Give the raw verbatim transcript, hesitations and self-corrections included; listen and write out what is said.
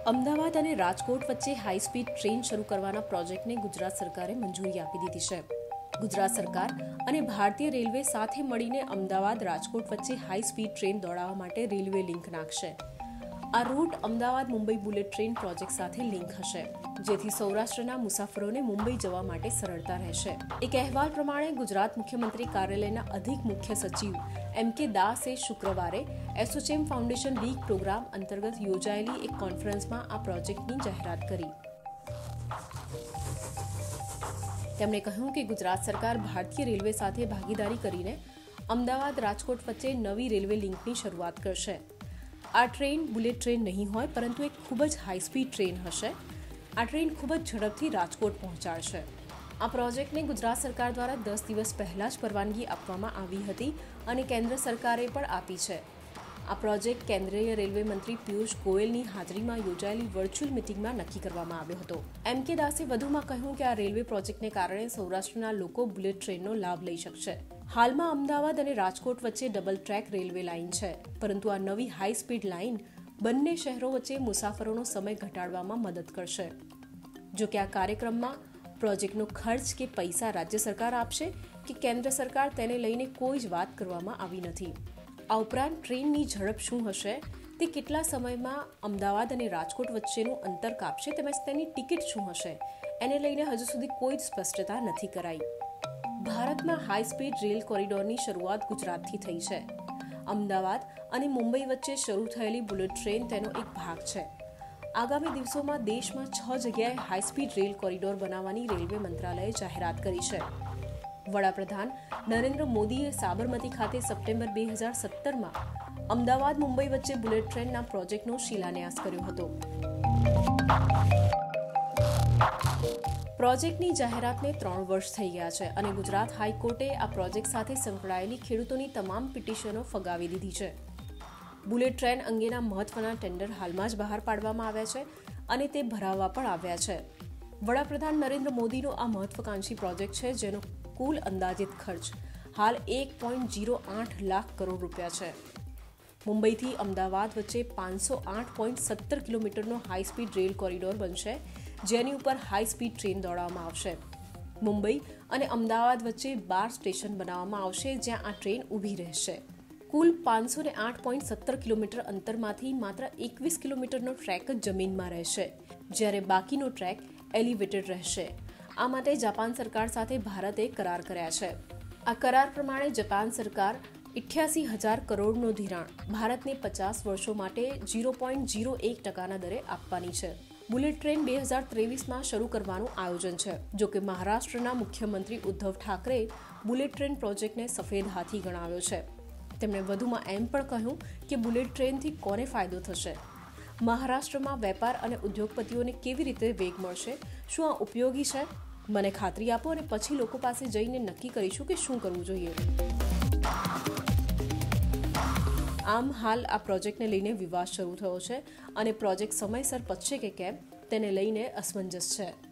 અમદાવાદ અને રાજકોટ વચ્ચે high speed train શરૂ કરવાના પ્રોજેક્ટને ગુજરાત સરકારે મંજૂરી આપી દીધી છે. ગુજરાત સરકાર અને ભારતીય રેલવે સાથે મળીને અમદાવાદ રાજકોટ વચ્ચે હાઈ સ્પીડ ટ્રેન દોડાવવા માટે રેલવે લિંક નાખશે. આ route Ahmedabad Mumbai bullet train project સાથે લિંક હશે, જેથી સૌરાષ્ટ્રના મુસાફરોને મુંબઈ જવા માટે સરળતા રહેશે. એક અહેવાલ પ્રમાણે ગુજરાત મુખ્યમંત્રી કાર્યાલયના અધિક મુખ્ય સચિવ એમ કે દાસે શુક્રવારે એસોચેમ ફાઉન્ડેશન વીક પ્રોગ્રામ અંતર્ગત યોજાયેલી એક કોન્ફરન્સમાં આ પ્રોજેક્ટની જાહેરાત કરી. તેમણે કહ્યું કે ગુજરાત સરકાર ભારતીય રેલવે સાથે ભાગીદારી કરીને અમદાવાદ રાજકોટ વચ્ચે નવી રેલવે લિંકની શરૂઆત કરશે. આ ટ્રેન બુલેટ ટ્રેન નહીં હોય, પરંતુ એક ખૂબ જ હાઈ સ્પીડ ટ્રેન હશે. આ ટ્રેન ખૂબ જ ઝડપથી રાજકોટ પહોંચાડશે. આ પ્રોજેક્ટને ગુજરાત સરકાર દ્વારા દસ દિવસ પહેલા જ પરવાનગી આપવામાં આવી હતી અને કેન્દ્ર સરકારે પણ આપી છે. આ પ્રોજેક્ટ કેન્દ્રીય રેલવે મંત્રી પિયુષ ગોયલની હાજરીમાં યોજાયેલી વર્ચ્યુઅલ મિટિંગમાં નક્કી કરવામાં આવ્યો હતો. એમ કે દાસે વધુમાં કહ્યું કે આ રેલવે પ્રોજેક્ટને કારણે સૌરાષ્ટ્રના લોકો બુલેટ ટ્રેનનો લાભ લઈ શકશે. હાલમાં અમદાવાદ અને રાજકોટ વચ્ચે ડબલ ટ્રેક રેલવે લાઇન છે, પરંતુ આ નવી હાઈ સ્પીડ લાઇન બંને શહેરો વચ્ચે મુસાફરોનો સમય ઘટાડવામાં મદદ કરશે. જો કે આ કાર્યક્રમમાં પ્રોજેક્ટનો ખર્ચ કે પૈસા રાજ્ય સરકાર આપશે કે કેન્દ્ર સરકાર, તેને લઈને કોઈ જ વાત કરવામાં આવી નથી. આ ઉપરાંત ટ્રેનની ઝડપ શું હશે, તે કેટલા સમયમાં અમદાવાદ અને રાજકોટ વચ્ચેનું અંતર કાપશે, તેમજ તેની ટિકિટ શું હશે, એને લઈને હજુ સુધી કોઈ જ સ્પષ્ટતા નથી કરાઈ. ભારતમાં હાઈ સ્પીડ રેલ કોરિડોરની શરૂઆત ગુજરાતથી થઈ છે. અમદાવાદ અને મુંબઈ વચ્ચે શરૂ થયેલી બુલેટ ટ્રેન તેનો એક ભાગ છે. આગામી દિવસોમાં દેશમાં છ જગ્યાએ હાઈ સ્પીડ રેલ કોરિડોર બનાવવાની રેલવે મંત્રાલયે જાહેરાત કરી છે. વડાપ્રધાન નરેન્દ્ર મોદીએ સાબરમતી ખાતે સપ્ટેમ્બર બે હજાર સત્તરમાં અમદાવાદ મુંબઈ વચ્ચે બુલેટ ટ્રેનના પ્રોજેક્ટનો શિલાન્યાસ કર્યો હતો. પ્રોજેક્ટની જાહેરાતને ત્રણ વર્ષ થઈ ગયા છે અને ગુજરાત હાઈકોર્ટે આ પ્રોજેક્ટ સાથે સંકળાયેલી ખેડૂતોની તમામ પિટિશનો ફગાવી દીધી છે. બુલેટ ટ્રેન અંગેના મહત્વના ટેન્ડર હાલમાં જ બહાર પાડવામાં આવ્યા છે અને તે ભરાવવા પણ આવ્યા છે. વડાપ્રધાન નરેન્દ્ર મોદીનો આ મહત્વાકાંક્ષી પ્રોજેક્ટ છે, જેનો કુલ અંદાજિત ખર્ચ હાલ એક પોઈન્ટ ઝીરો આઠ લાખ કરોડ રૂપિયા છે. મુંબઈથી અમદાવાદ વચ્ચે પાંચસો આઠ પોઈન્ટ સત્તર કિલોમીટરનો હાઈ સ્પીડ રેલ કોરિડોર બનશે, જેની ઉપર હાઈ સ્પીડ ટ્રેન દોડાવવામાં આવશે. મુંબઈ અને અમદાવાદ વચ્ચે બાર સ્ટેશન બનાવવામાં આવશે, જ્યાં આ ટ્રેન ઊભી રહેશે. કુલ પાંચસો આઠ પોઈન્ટ સત્તર કિલોમીટર અંતરમાંથી માત્ર એકવીસ કિલોમીટરનો ટ્રેક જ જમીનમાં રહેશે, જ્યારે બાકીનો ટ્રેક એલિવેટેડ રહેશે. આ માટે જાપાન સરકાર સાથે ભારતે કરાર કર્યા છે. આ કરાર પ્રમાણે જાપાન સરકાર અઠ્યાસી હજાર કરોડનો ધિરાણ ભારતને પચાસ વર્ષો માટે ઝીરો પોઈન્ટ ઝીરો એક ટકાના દરે આપવાની છે. બુલેટ ટ્રેન બે હજાર ત્રેવીસમાં શરૂ કરવાનું આયોજન છે. જો કે મહારાષ્ટ્રના મુખ્યમંત્રી ઉદ્ધવ ઠાકરે બુલેટ ટ્રેન પ્રોજેક્ટને સફેદ હાથી ગણાવ્યો છે. તેમણે વધુમાં એમ પણ કહ્યું કે બુલેટ ટ્રેનથી કોને ફાયદો થશે, મહારાષ્ટ્રમાં વેપાર અને ઉદ્યોગપતિઓને કેવી રીતે વેગ મળશે, શું આ ઉપયોગી છે? મને ખાતરી આપો અને પછી લોકો પાસે જઈને નક્કી કરીશું કે શું કરવું જોઈએ. આમ હાલ આ પ્રોજેક્ટને લઈને વિવાદ શરૂ થયો છે અને પ્રોજેક્ટ સમયસર પતશે કે કેમ તેને લઈને અસમંજસ છે.